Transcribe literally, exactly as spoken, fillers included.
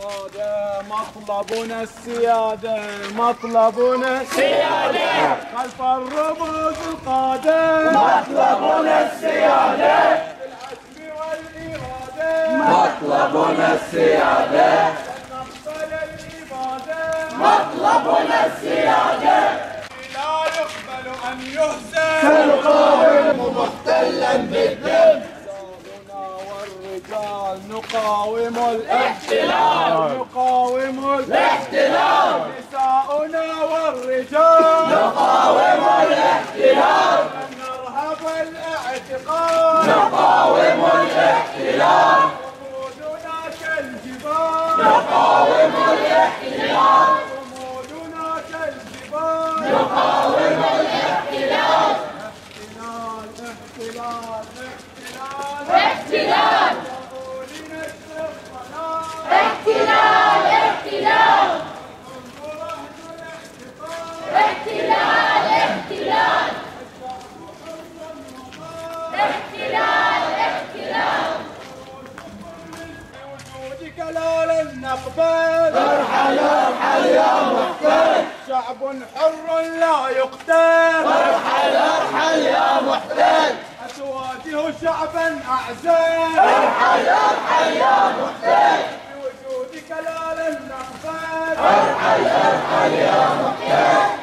مطلبنا السيادة مطلبنا السيادة خلف الرموز القادة مطلبنا السيادة بالعزم والإرادة مطلبنا السيادة نقبل الإبادة مطلبنا السيادة لا يقبل أن يهزم سنقاوم محتلا بالدم نقاوم الاحتلال نقاوم الاحتلال نساؤنا والرجال نقاوم الاحتلال نرهب الاعتقال نقاوم الاحتلال صمودنا كالجبال نقاوم الاحتلال صمودنا كالجبال نقاوم الاحتلال احتلال احتلال احتلال احتلال احتلال احتلال احتلال احتلال احتلال بوجودك لا لن نقبل ارحل ارحل يا محتل شعب حر لا يقتل ارحل ارحل يا محتل أتواجه شعبا أعزل ارحل ارحل يا محتل بوجودك لا لن نقبل ارحل ارحل يا محتل